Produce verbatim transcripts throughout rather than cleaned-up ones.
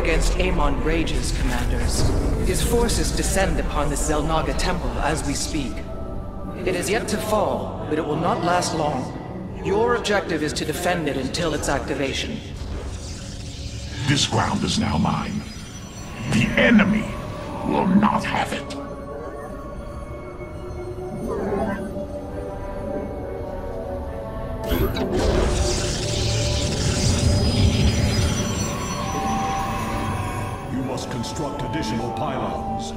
against Amon rages, commanders. His forces descend upon the Zelnaga temple as we speak. It is yet to fall, but it will not last long. Your objective is to defend it until its activation. This ground is now mine. The enemy will not have it. You must construct additional pylons.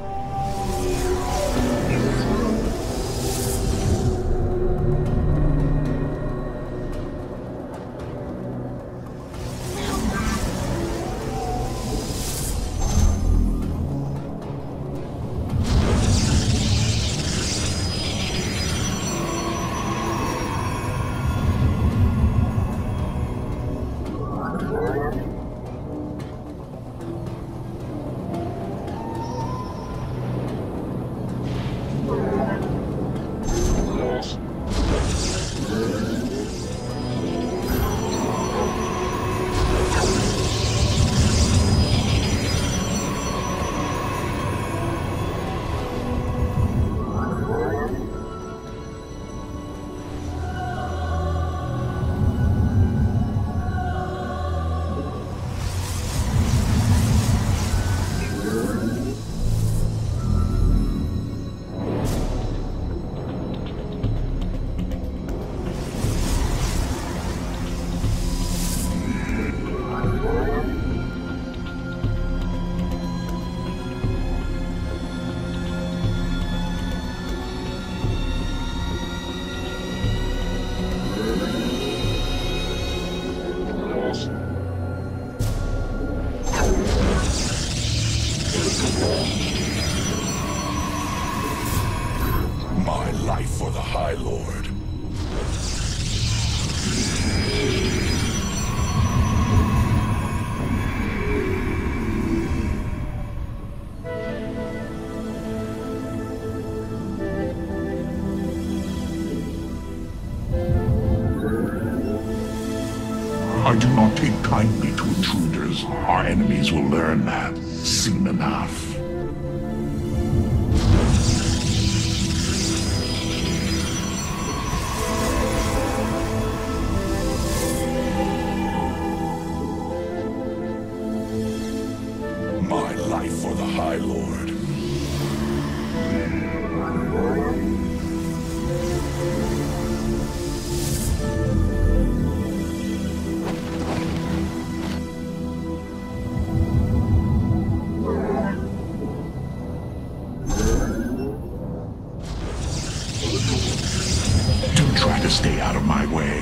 My life for the High Lord. I do not take kindly to intruders. Our enemies will learn that soon enough. My life for the High Lord. Do try to stay out of my way.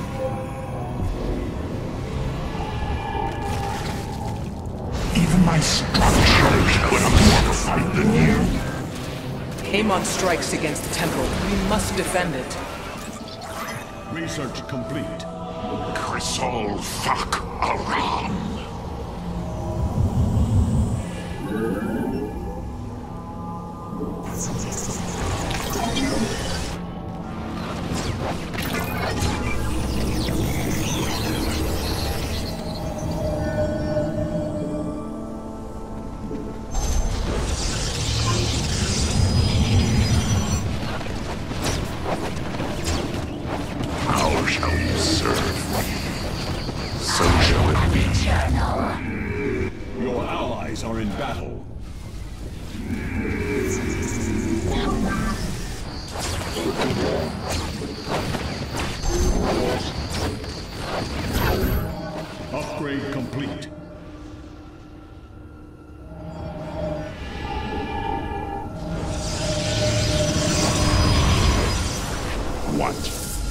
Even my structures put up more of a fight than you. Amon strikes against the temple. We must defend it. Research complete. Crisol fuck around. How shall you serve me? So shall it be. Your allies are in battle. Upgrade complete. What?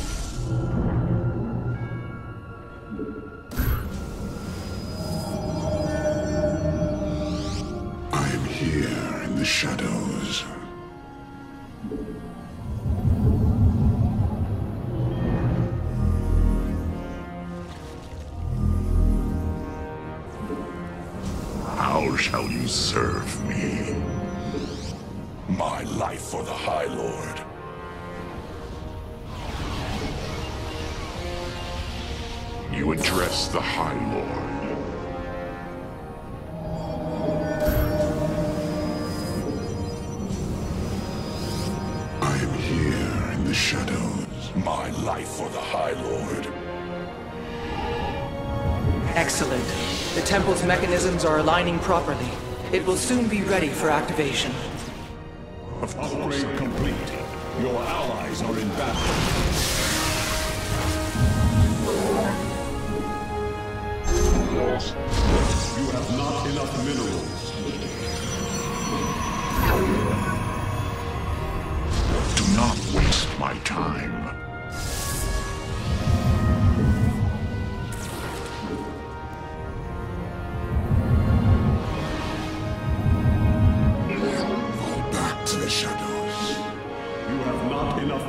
I am here in the shadows. How shall you serve me? My life for the High Lord. You address the High Lord. life for the High Lord. Excellent. The temple's mechanisms are aligning properly. It will soon be ready for activation. Of course. Upgrade complete. Your allies are in battle. You have not enough minerals. Do not waste my time. Fall back to the shadows. You have not enough.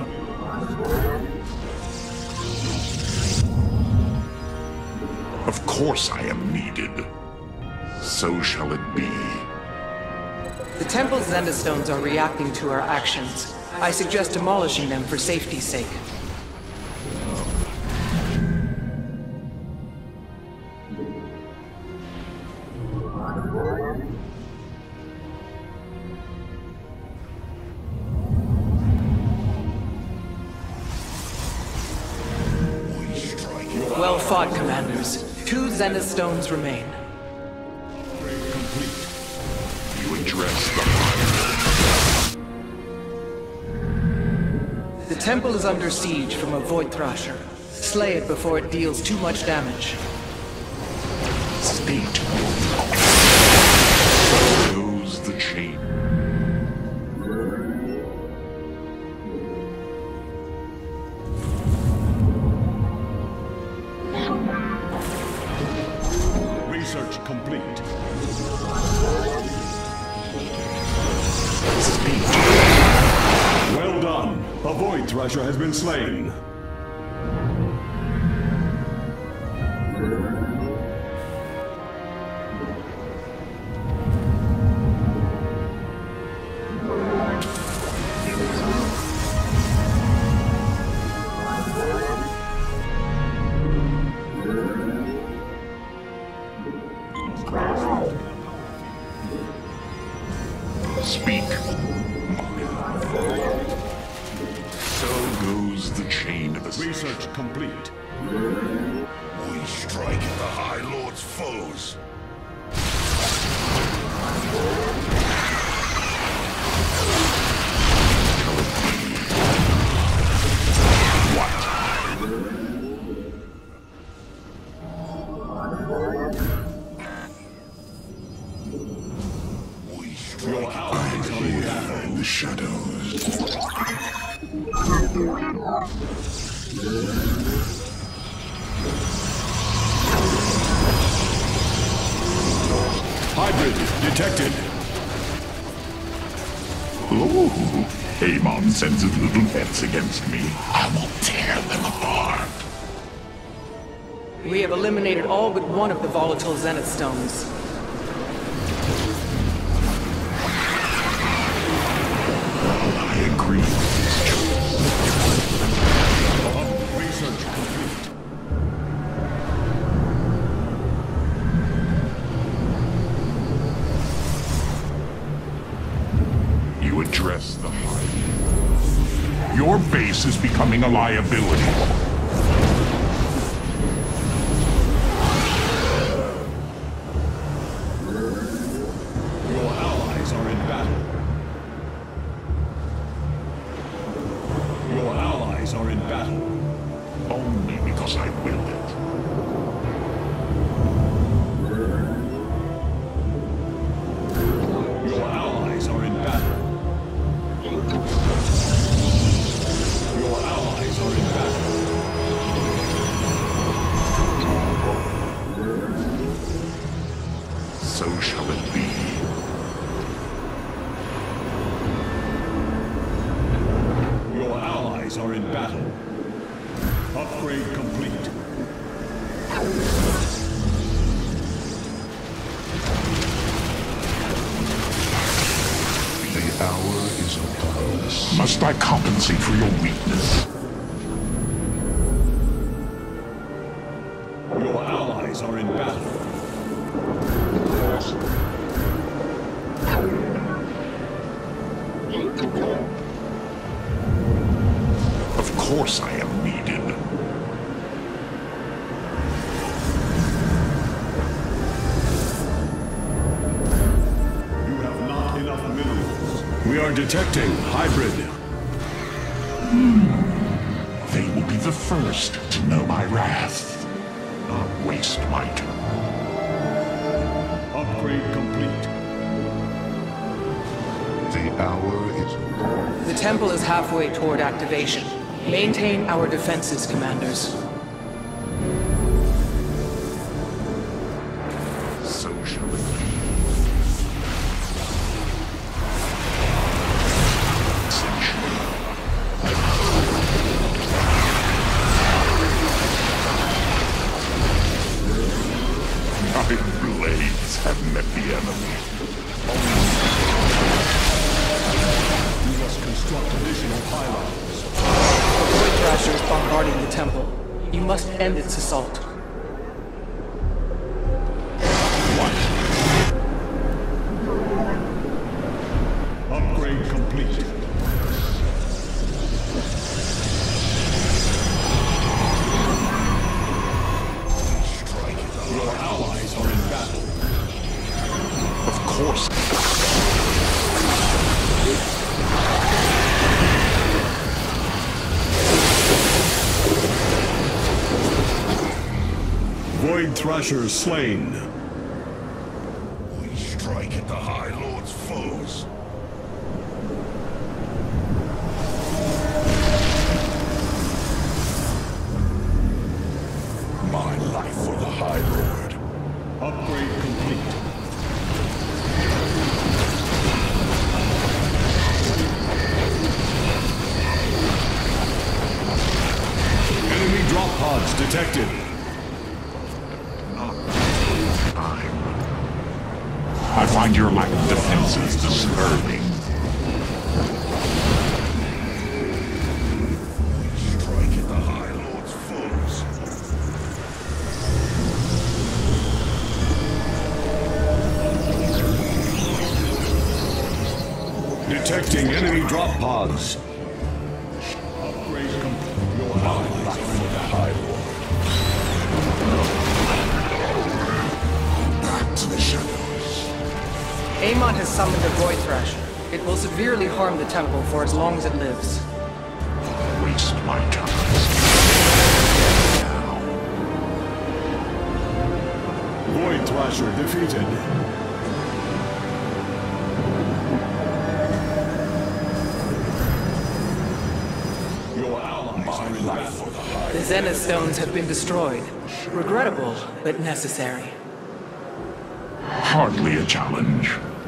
Of course I am needed. So shall it be. The temple's Zendastones are reacting to our actions. I suggest demolishing them for safety's sake. Well fought, Commanders. Two Zendastones remain. You address the fire. The temple is under siege from a Void Thrasher. Slay it before it deals too much damage. State. So goes the chain. Research complete. Speak. Well done. A Void Thrasher has been slain. Speak. So goes the chain of the Research complete. We strike at the High Lord's foes. Your allies are in battle. In the shadows. Hybrid detected. Ooh, Amon sends his little pets against me. I will tear them apart. We have eliminated all but one of the volatile Zenith Stones. I agree with this choice. Research complete. You address the heart. Your base is becoming a liability. Your allies are in battle. Your allies are in battle. Only because I willed it. Your allies are in battle. Your allies are in battle. So shall it be. Your allies are in battle. Upgrade complete. The hour is upon us. Must I compensate for your weakness? Your allies are in battle. Of course I am needed. We are detecting hybrid. They will be the first to know my wrath. Not waste my time. Upgrade complete. The hour is... The temple is halfway toward activation. Maintain our defenses, commanders. So shall it be. My blades have met the enemy. We must construct additional pylons. The Void Thrasher is bombarding the temple. You must end its assault. Upgrade complete. Your allies are in battle. Of course. Void Thrasher slain. We strike at the High Lord's foes. My life for the High Lord. Upgrade complete. Enemy drop pods detected. I find your lack of defenses disturbing. Strike at the High Lord's foes. Detecting enemy drop pods. Upgrade complete. Your allies are in battle. High Lord. Back to the shadows. Amon has summoned a Void Thrasher. It will severely harm the temple for as long as it lives. Waste my time. Void Thrasher defeated. Your allies My are in life battle. for the High The Zenith Stones have been destroyed. Regrettable, but necessary. Hardly a challenge.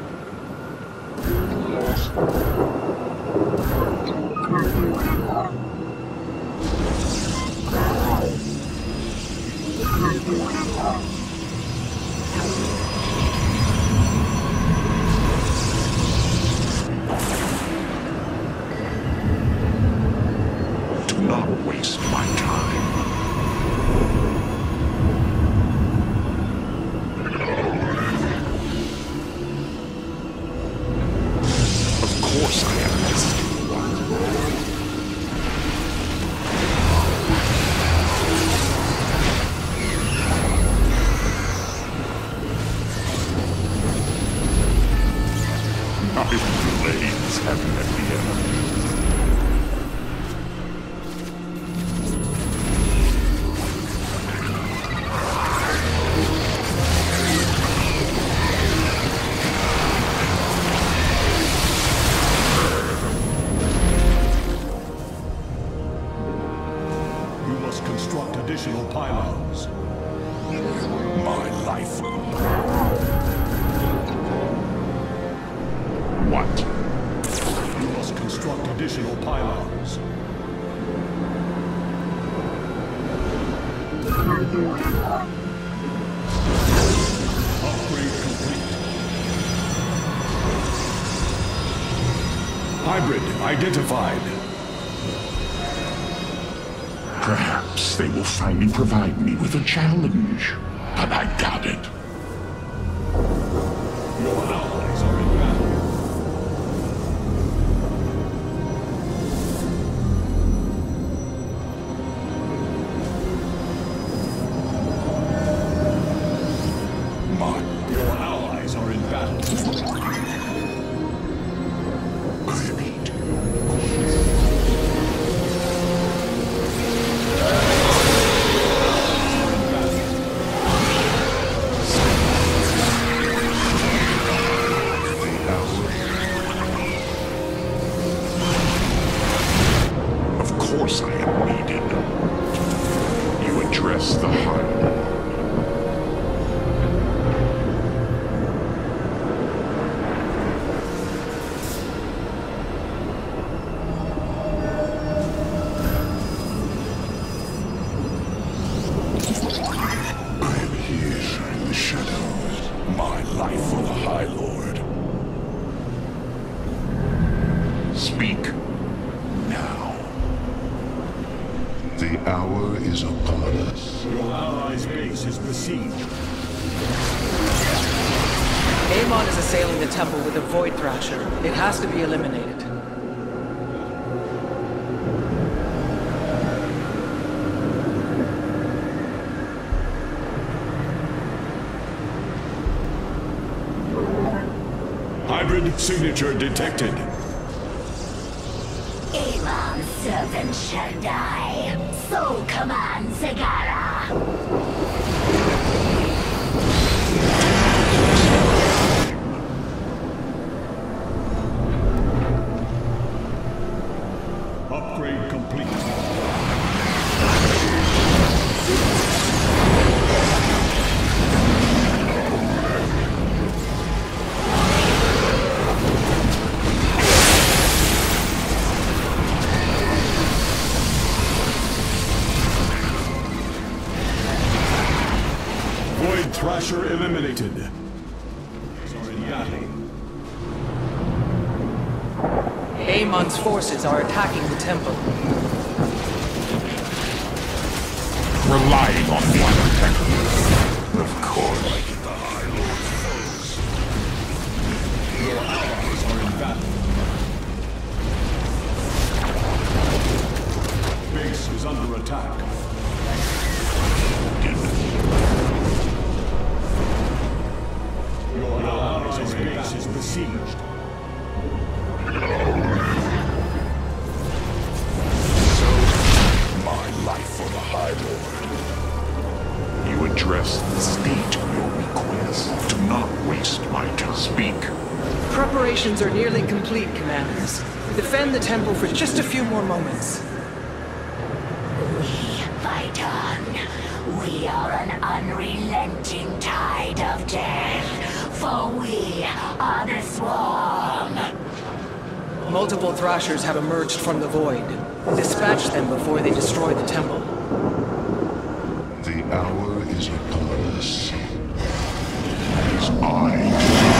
Do not waste my time. Of course I am missing one. My blades have met the enemy. You must construct additional pylons. My life. What? You must construct additional pylons. Upgrade complete. Hybrid identified. Perhaps they will finally provide me with a challenge. But I got it. Your allies are in battle. My Your allies are in battle. besieged. Amon is assailing the temple with a Void Thrasher. It has to be eliminated. Hybrid signature detected. Amon's servant shall die. So commands Zagara. Upgrade complete. Void Thrasher eliminated. Sorry, battle. Amon's forces are attacking the temple. Relying on one protector. Of course. Your allies are in battle. Base is under attack. Your allies' base is besieged. My life for the High Lord. You address the state of your request. Do not waste my time. Speak. Preparations are nearly complete, Commanders. Defend the temple for just a few more moments. We fight on. We are an unrelenting tide of death, for we are the swarm. Multiple Thrashers have emerged from the void. Dispatch them before they destroy the temple. The hour is upon us. As I...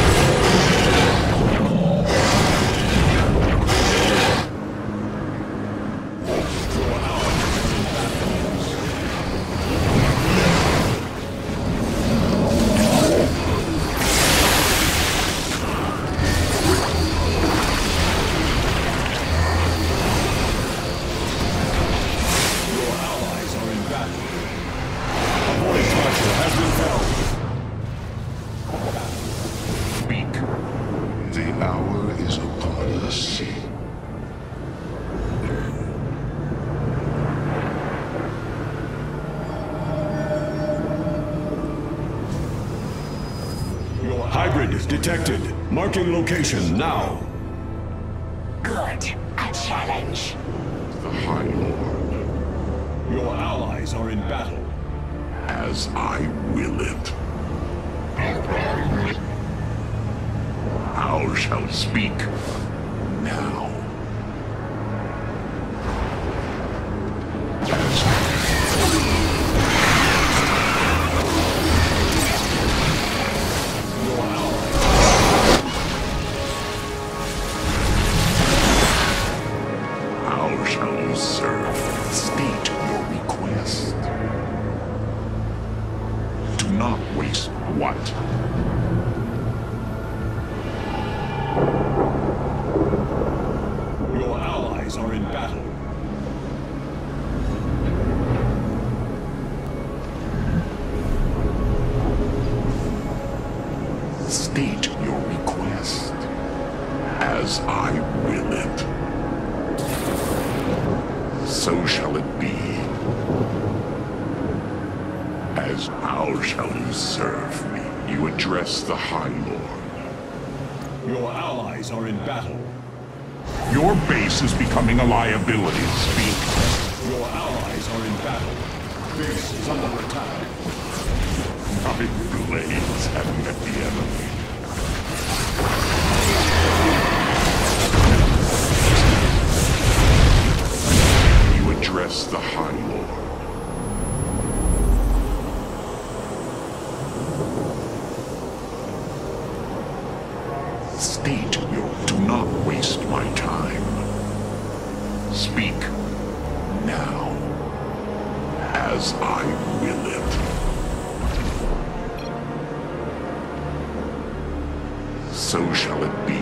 Hybrid detected. Marking location now. Good. A challenge. The High Lord. Your allies are in battle. As I will it. How shall speak now? How shall you serve? State your request. Do not waste what? Your allies are in battle. State your request, as I will it. So shall it be. As how shall you serve me? You address the High Lord. Your allies are in battle. Your base is becoming a liability. Speak. Your allies are in battle. Base is under attack. My blades have met the enemy. You address the High Lord. State your... Do not waste my time. Speak now, as I will it. So shall it be.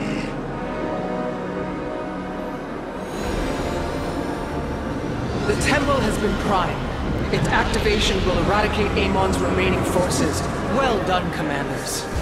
The temple has been primed. Its activation will eradicate Amon's remaining forces. Well done, Commanders.